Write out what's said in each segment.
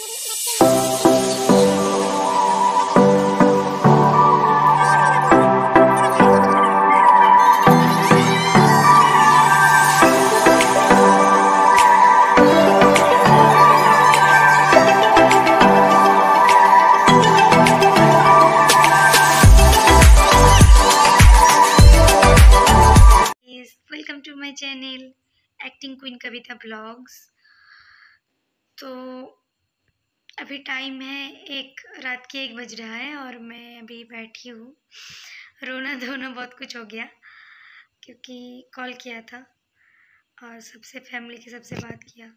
Welcome to my channel acting queen Kavita vlogs. तो अभी time है रात के 1 बज रहा है और मैं अभी बैठी हूँ। रोना धोना बहुत कुछ हो गया क्योंकि कॉल किया था और फैमिली के सबसे बात किया।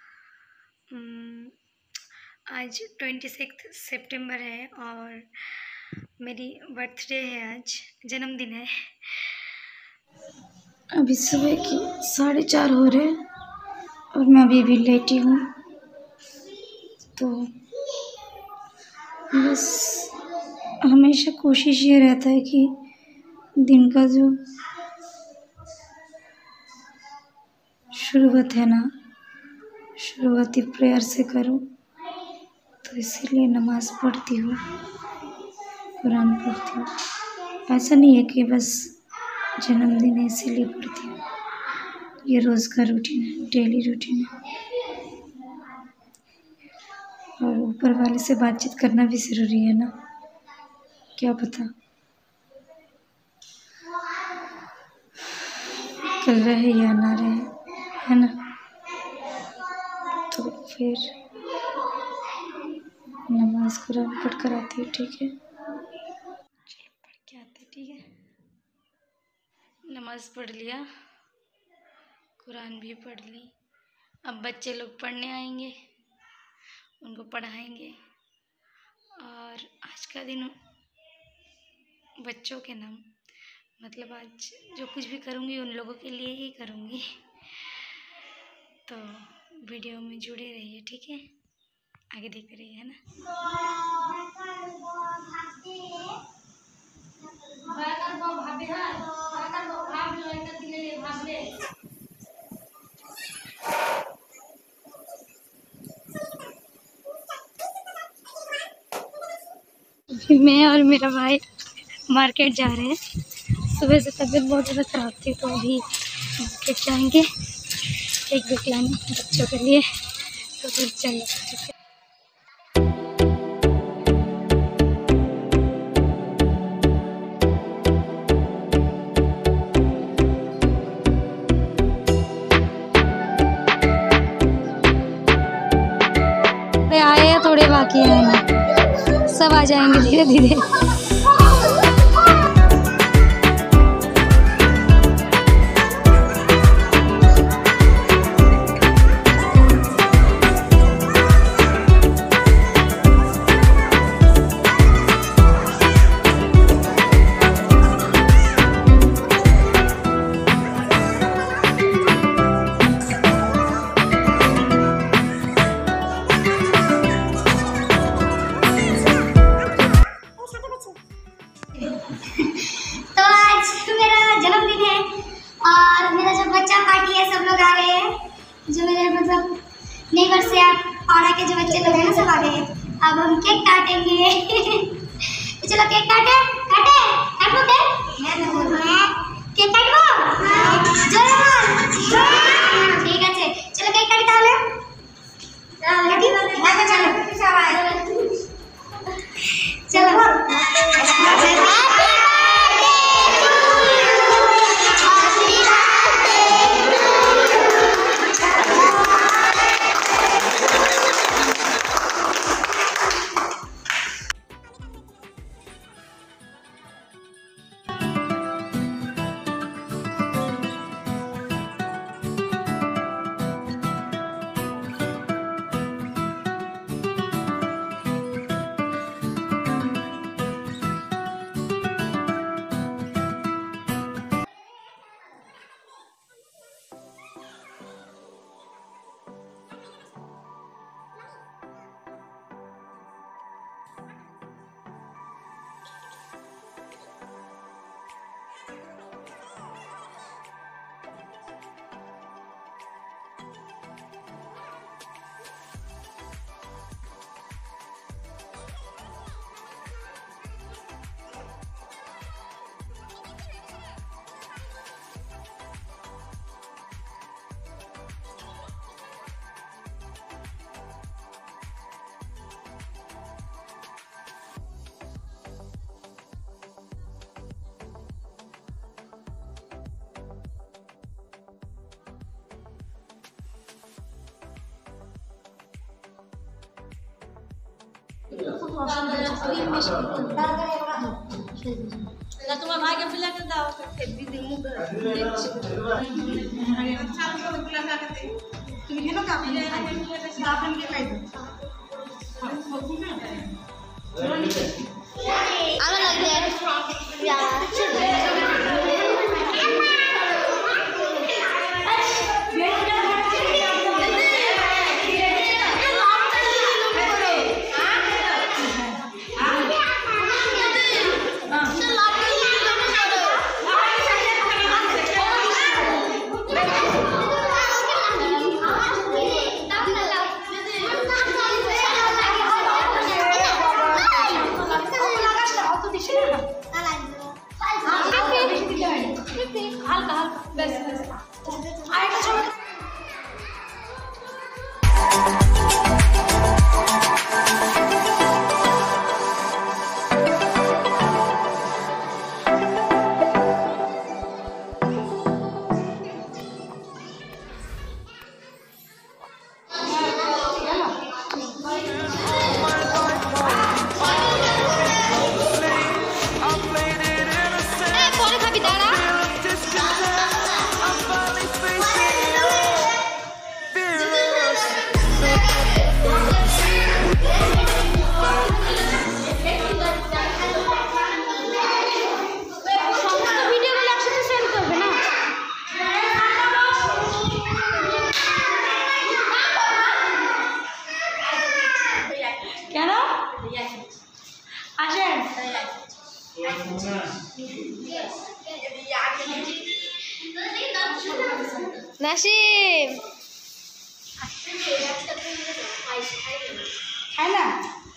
आज 26 सितंबर है और मेरी बर्थडे है, आज जन्मदिन है। अभी सुबह की 4:30 हो रहे हैं और मैं अभी लेटी हूँ। तो बस हमेशा कोशिश ये रहता है कि दिन का जो शुरुआत है ना, शुरुआती प्रेयर से करूँ। तो इसीलिए नमाज़ पढ़ती हूँ, कुरान पढ़ती हूँ। ऐसा नहीं है कि बस जन्मदिन है इसीलिए पढ़ती हूँ, ये रोज़ का रूटीन है, डेली रूटीन है। और ऊपर वाले से बातचीत करना भी ज़रूरी है ना, क्या पता कल रहे या ना रहे, है ना। तो फिर नमाज कुरान पढ़ कर आती है, ठीक है। चलो पढ़ के आते, ठीक है। नमाज पढ़ लिया, कुरान भी पढ़ ली। अब बच्चे लोग पढ़ने आएंगे, उनको पढ़ाएंगे। और आज का दिन बच्चों के नाम, मतलब आज जो कुछ भी करूँगी उन लोगों के लिए ही करूँगी। तो वीडियो में जुड़े रहिए, ठीक है, आगे देखते रहिए, है ना। मैं और मेरा भाई मार्केट जा रहे हैं। सुबह से तबीयत बहुत ज़्यादा ख़राब थी तो अभी मार्केट जाएंगे एक बुक लाने बच्चों के लिए। तो फिर चलो, ठीक है। आए हैं, थोड़े बाकी हैं, सब आ जाएंगे धीरे धीरे। तो आज मेरा जन्मदिन है और मेरा जो बच्चा पार्टी है, सब लोग आ गए हैं। जो मेरे मतलब नेबर से आप पाड़ा के जो बच्चे लोग हैं ना, सब आ गए हैं। अब हम केक काटेंगे। तो चलो केक काटे काटे काटो केक काटो ठीक है। चलो केक काट না তোমার ভাইকে ফিলে করে দাও দিদি মুখ তুমি কেন কাপড় কে খাই দাও I don't like that. Yeah. नासिम है ना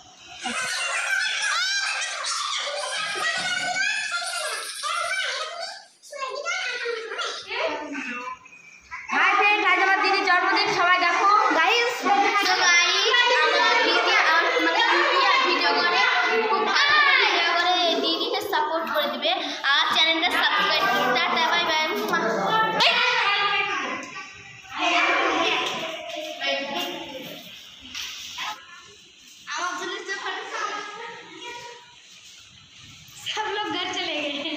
हाय फ्रेंड आज আমার দিদির জন্মদিন সবাই দেখো गाइस तो गाइस আমার দিদি আর মানে ভিডিও করে খুব ভিডিও করে দিদিকে সাপোর্ট করে দিবে আর চ্যানেলটা সাবস্ক্রাইব করতে টাটা বাই বাই सब लोग घर चले गए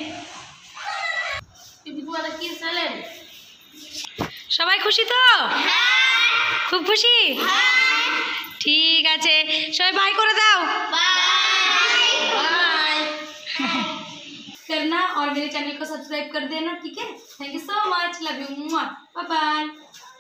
দিদি বলে কি চলেন সবাই খুশি তো খুব খুশি ঠিক আছে সবাই বাই করে দাও बाय करना और मेरे चैनल को सब्सक्राइब कर देना ठीक है thank you so much love you bye bye